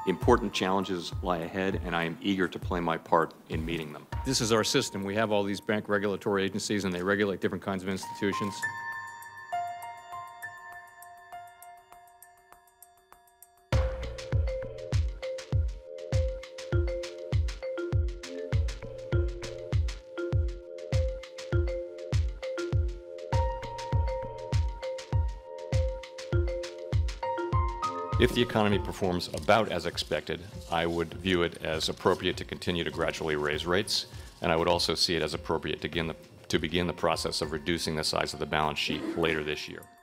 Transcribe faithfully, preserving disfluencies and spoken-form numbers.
Important challenges lie ahead, and I am eager to play my part in meeting them. This is our system. We have all these bank regulatory agencies, and they regulate different kinds of institutions. If the economy performs about as expected, I would view it as appropriate to continue to gradually raise rates, and I would also see it as appropriate to begin the, to begin the process of reducing the size of the balance sheet later this year.